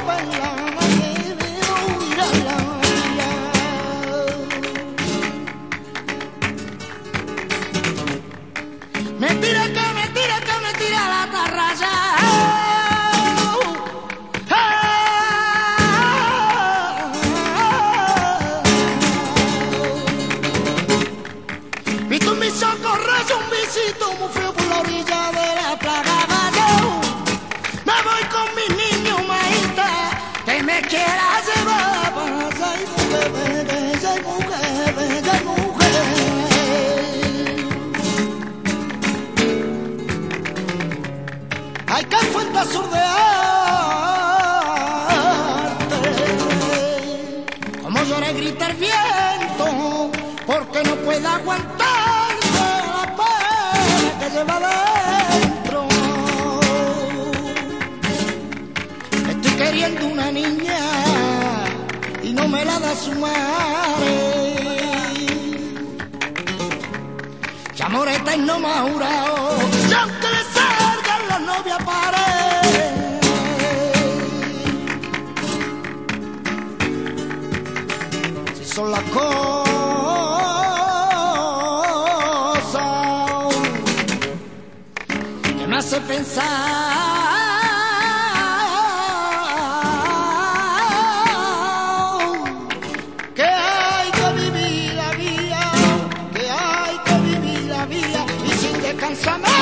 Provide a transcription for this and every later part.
me tira la tarraya. Visto mi socorro, un visito muy frío por la orilla de la plaga. Me voy con mi niño, maíta, que me quiera llevar. Ay, mujer, ay, mujer, ay, mujer. Ay, que fuente sur de arte. Como llora y grita el viento, porque no puede aguantarse la pena que lleva dentro. Estoy queriendo una niña y no me la da su madre. Y amor eterno me ha jurado, y aunque le salgan las novias pared. Si son las cosas que me hace pensar que hay que vivir la vida, que hay que vivir la vida y sin descansar más.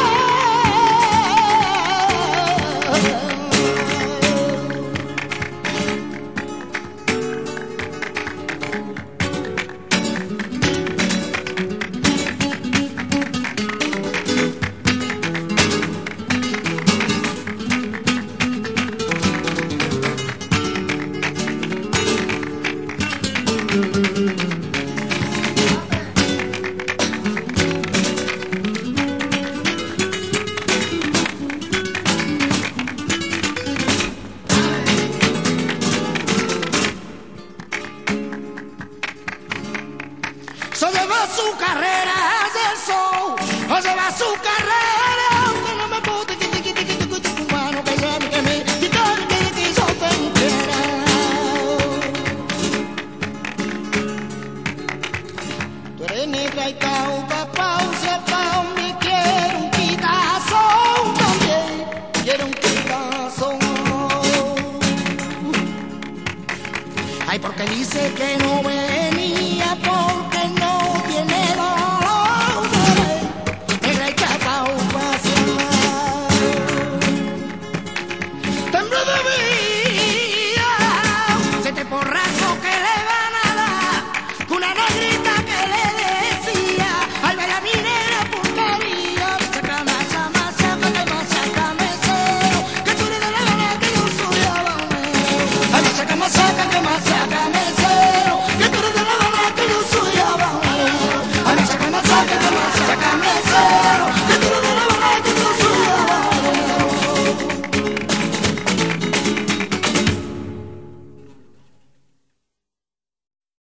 Se lleva su carrera del sol, o lleva su carrera, aunque no me pude tu mano que sea que me quitar que yo te quiera. Tú eres negra y cauta, pausa, pau, me quiero un quitazón también, quiero un quitazón. Ay, porque dice que no ve